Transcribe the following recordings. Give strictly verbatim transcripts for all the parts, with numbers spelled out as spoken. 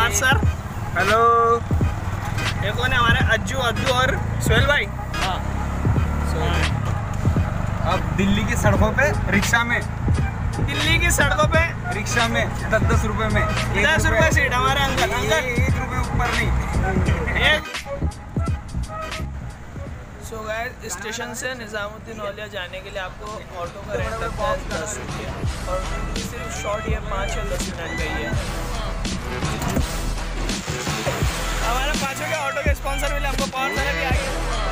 Partha sir. Hello. ये कौन है हमारे? अज्जू, अद्दू और सोहेल भाई। हाँ, अब दिल्ली की सड़कों पे रिक्शा में दिल्ली की सड़कों पे रिक्शा में दस दस रुपए में दस रुपए सीट हमारे अंकल अंकल एक रुपए ऊपर नहीं। एक सो गाइस, स्टेशन से निज़ामुद्दीन औलिया जाने के लिए आपको ऑटो का रेंट लगता है दस रुपये और सिर्फ शॉर्ट ये पाँच या दस मिनट का ही है। हमारे पाँचों के ऑटो के स्पॉन्सर मिले हमको, पावर सारे भी आ गए।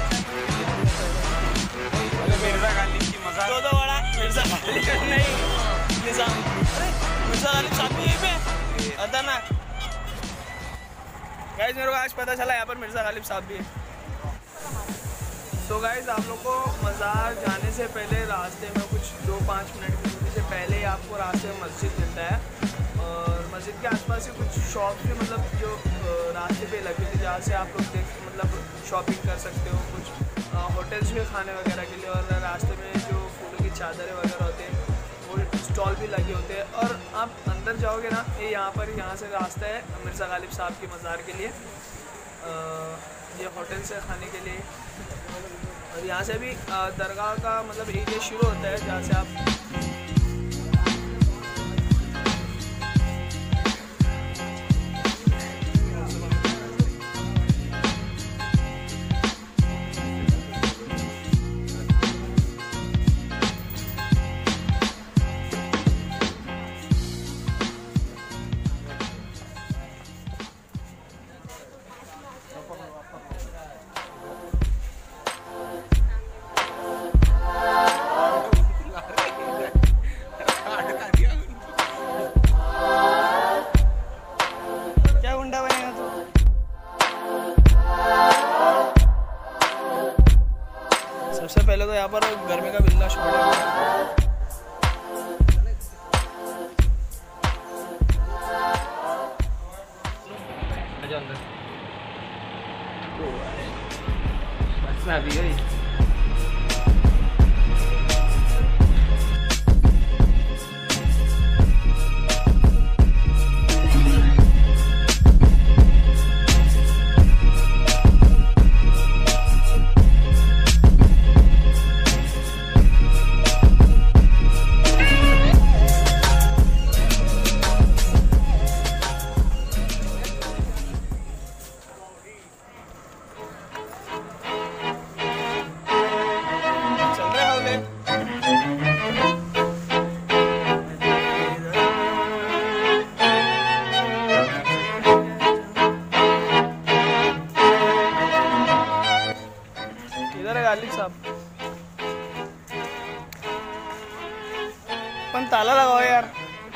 मिर्जा गालिब की मजा दो दो बड़ा मिर्जा नहीं निज़ाम, अरे मिर्जा गालिब साहब भी यहीं पे खतरनाक। गाइस मेरे को आज पता चला यहाँ पर मिर्जा गालिब साहब भी है। तो गाइस आप लोग को मज़ार जाने से पहले रास्ते में कुछ दो पाँच मिनट की दूरी से पहले ही आपको रास्ते में मस्जिद मिलता है और मस्जिद के आसपास से कुछ शॉप भी मतलब जो रास्ते पे लगी थी जहाँ से आप लोग देख मतलब शॉपिंग कर सकते हो। कुछ होटल्स भी खाने वगैरह के लिए और रास्ते में जो फूलों की चादरें वगैरह होते हैं वो स्टॉल भी लगे होते हैं। और आप अंदर जाओगे ना, ये यहाँ पर यहाँ से रास्ता है मिर्ज़ा गालिब साहब की मज़ार के लिए, ये होटल से खाने के लिए। और यहाँ से भी दरगाह का मतलब एरिया शुरू होता है जहाँ से आप सबसे पहले तो यहाँ पर गर्मी का बिल्ला शॉट है। बस में अभी गई। गालिब साहब पण ताला लगाओ यार।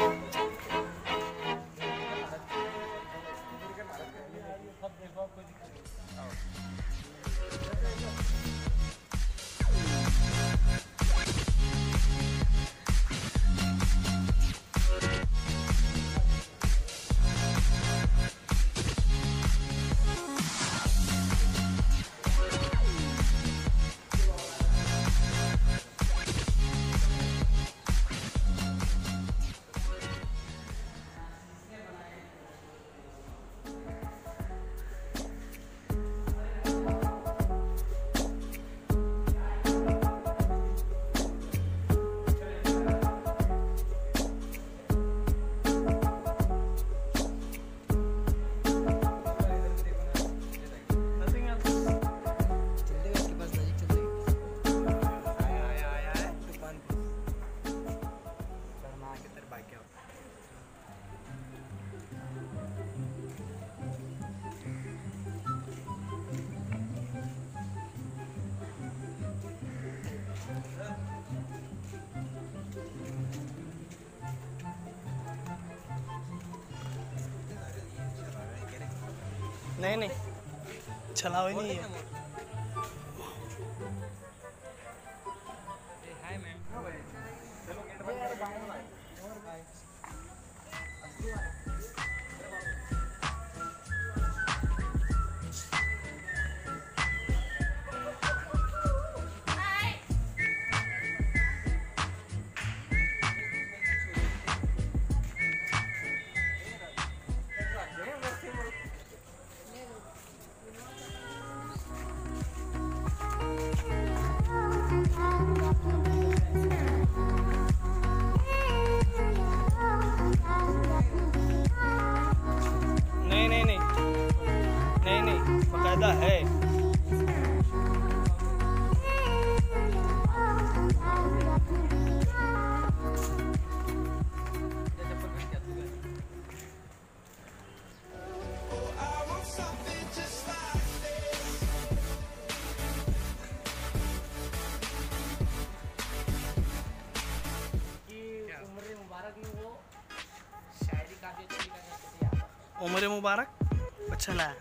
नहीं नहीं चला हुआ नहीं है। उम्र मुबारक अच्छा ला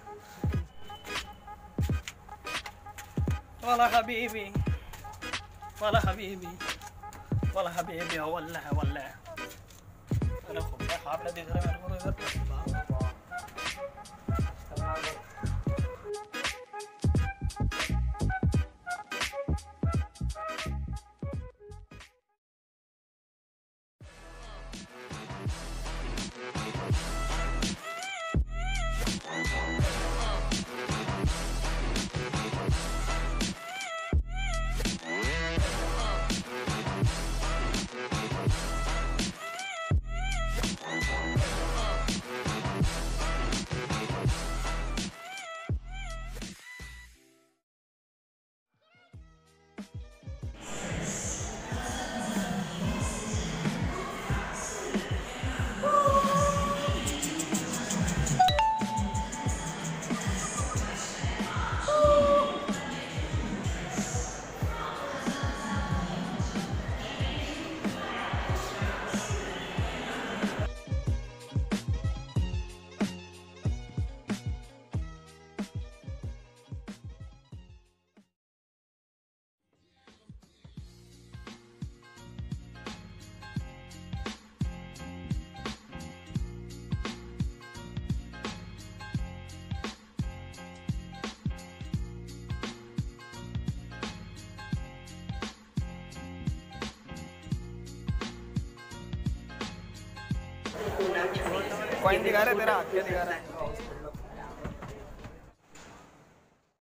वाला हबीबी वाला हबीबी वाला हबीबी वल्लाह वल्लाह अरे खूब खापला दिख रहा है मेरे को इधर कॉइन दिखा रहे तेरा क्या दिखा रहा है